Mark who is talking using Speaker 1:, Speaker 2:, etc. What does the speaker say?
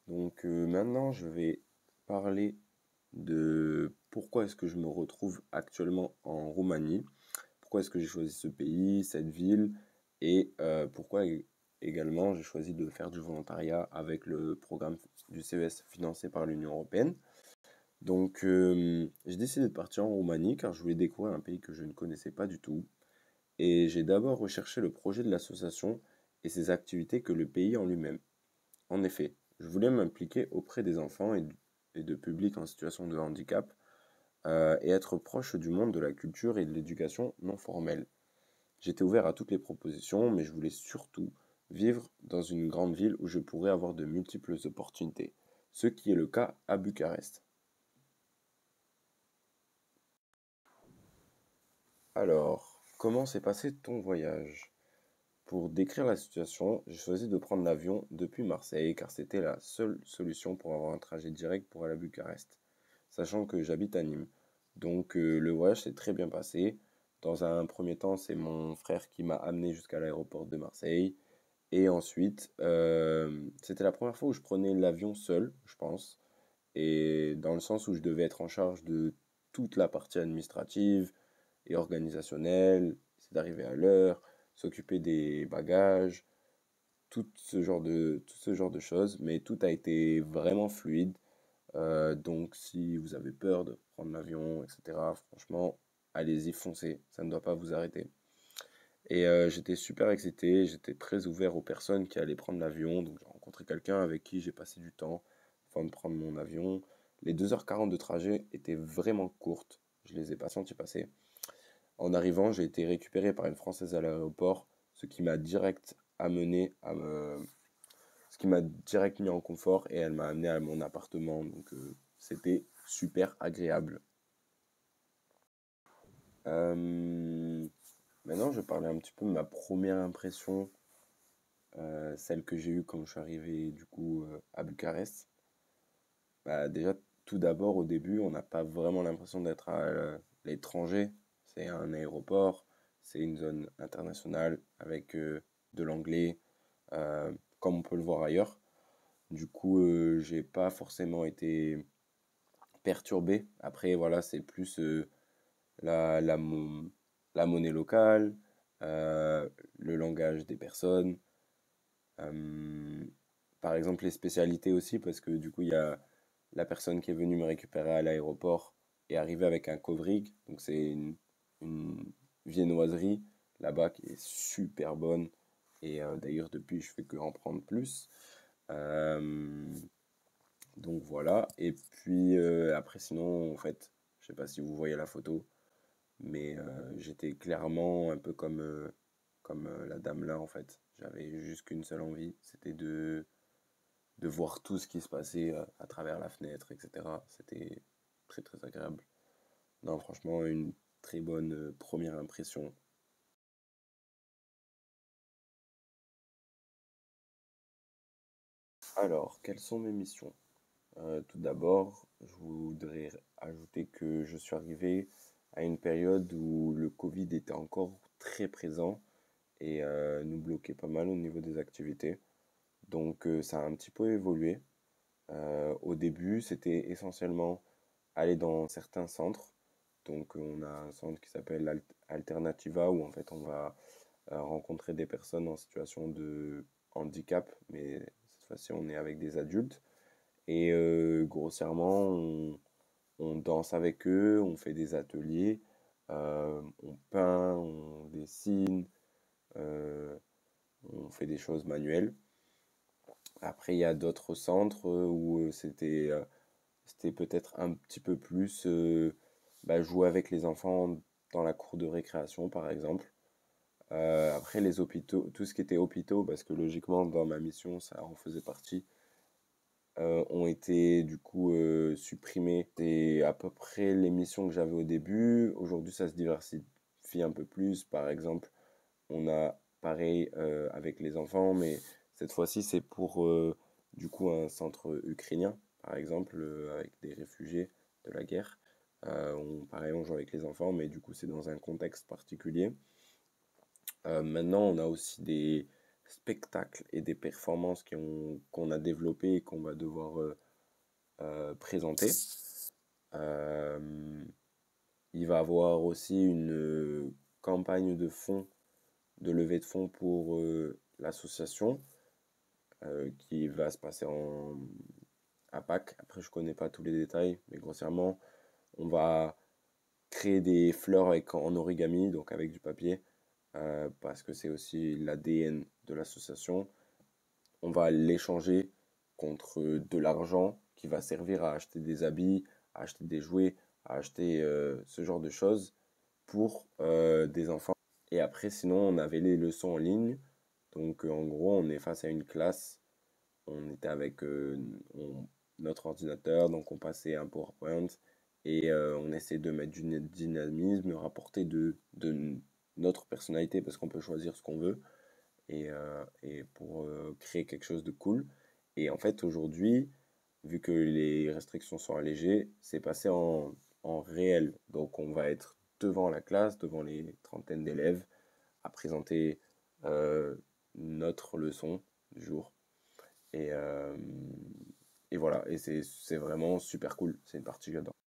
Speaker 1: Maintenant, je vais parler de pourquoi est-ce que je me retrouve actuellement en Roumanie, pourquoi est-ce que j'ai choisi ce pays, cette ville, et pourquoi également j'ai choisi de faire du volontariat avec le programme du CES financé par l'Union européenne. J'ai décidé de partir en Roumanie car je voulais découvrir un pays que je ne connaissais pas du tout. Et j'ai d'abord recherché le projet de l'association et ses activités que le pays en lui-même. En effet, je voulais m'impliquer auprès des enfants et de publics en situation de handicap et être proche du monde de la culture et de l'éducation non formelle. J'étais ouvert à toutes les propositions, mais je voulais surtout vivre dans une grande ville où je pourrais avoir de multiples opportunités, ce qui est le cas à Bucarest. Alors, comment s'est passé ton voyage? Pour décrire la situation, j'ai choisi de prendre l'avion depuis Marseille car c'était la seule solution pour avoir un trajet direct pour aller à Bucarest, sachant que j'habite à Nîmes. Le voyage s'est très bien passé. Dans un premier temps, c'est mon frère qui m'a amené jusqu'à l'aéroport de Marseille. Et ensuite, c'était la première fois où je prenais l'avion seul, je pense. Et dans le sens où je devais être en charge de toute la partie administrative et organisationnelle, c'est d'arriver à l'heure, s'occuper des bagages, tout ce genre de choses. Mais tout a été vraiment fluide. Donc si vous avez peur de prendre l'avion, etc., franchement, allez-y, foncez, ça ne doit pas vous arrêter. J'étais super excité, j'étais très ouvert aux personnes qui allaient prendre l'avion. Donc j'ai rencontré quelqu'un avec qui j'ai passé du temps avant de prendre mon avion. Les 2h40 de trajet étaient vraiment courtes, je les ai pas senties passer. En arrivant, j'ai été récupéré par une Française à l'aéroport, ce qui m'a direct mis en confort et elle m'a amené à mon appartement. C'était super agréable. Euh, Maintenant, je vais parler un petit peu de ma première impression, celle que j'ai eue quand je suis arrivé du coup à Bucarest. Bah, déjà, tout d'abord, au début, on n'a pas vraiment l'impression d'être à l'étranger. C'est un aéroport, c'est une zone internationale avec de l'anglais, comme on peut le voir ailleurs. J'ai pas forcément été perturbé. Après, voilà, c'est plus la, la, mo- la monnaie locale, le langage des personnes, euh, par exemple les spécialités aussi, parce que du coup, il y a la personne qui est venue me récupérer à l'aéroport est arrivée avec un kovrig, donc c'est une viennoiserie là-bas qui est super bonne. D'ailleurs, depuis, je fais que en prendre plus. Euh, donc voilà. Après, sinon, en fait, je sais pas si vous voyez la photo, mais j'étais clairement un peu comme la dame là, en fait. J'avais juste qu'une seule envie, c'était de voir tout ce qui se passait à travers la fenêtre, etc. C'était très très agréable. Non, franchement, une très bonne première impression. Alors, quelles sont mes missions? Tout d'abord, je voudrais ajouter que je suis arrivé à une période où le Covid était encore très présent et nous bloquait pas mal au niveau des activités. Ça a un petit peu évolué. Au début, c'était essentiellement aller dans certains centres. On a un centre qui s'appelle Alternativa où en fait on va rencontrer des personnes en situation de handicap, mais cette fois-ci on est avec des adultes. Grossièrement, on danse avec eux, on fait des ateliers, on peint, on dessine, euh, on fait des choses manuelles. Après, il y a d'autres centres où c'était peut-être un petit peu plus jouer avec les enfants dans la cour de récréation, par exemple. Après, les hôpitaux, tout ce qui était hôpitaux, parce que logiquement, dans ma mission, ça en faisait partie, ont été du coup supprimés. C'est à peu près les missions que j'avais au début. Aujourd'hui, ça se diversifie un peu plus. Par exemple, on a pareil avec les enfants, mais cette fois-ci, c'est pour du coup un centre ukrainien, par exemple, avec des réfugiés de la guerre. Pareil, on joue avec les enfants, mais du coup, c'est dans un contexte particulier. Maintenant, on a aussi des spectacles et des performances qu'on a développées et qu'on va devoir présenter. Euh, il va avoir aussi une campagne de fonds, de levée de fonds pour l'association qui va se passer à Pâques. Après, je connais pas tous les détails, mais grossièrement, on va créer des fleurs en origami, donc avec du papier, parce que c'est aussi l'ADN de l'association. On va l'échanger contre de l'argent qui va servir à acheter des habits, à acheter des jouets, à acheter ce genre de choses pour des enfants. Et après, sinon, on avait les leçons en ligne. Donc, en gros, on est face à une classe. On était avec notre ordinateur, donc on passait un PowerPoint et on essaie de mettre du dynamisme, rapporter de notre personnalité parce qu'on peut choisir ce qu'on veut et pour créer quelque chose de cool. Et en fait, aujourd'hui, vu que les restrictions sont allégées, c'est passé en réel. Donc, on va être devant la classe, devant les trentaines d'élèves, à présenter euh, notre leçon du jour. Et, euh, et voilà, et c'est vraiment super cool. C'est une partie que j'adore.